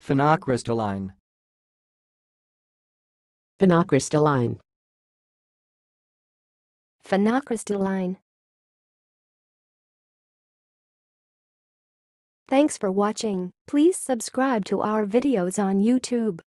Phenocrystalline. Phenocrystalline. Phenocrystalline. Thanks for watching. Please subscribe to our videos on YouTube.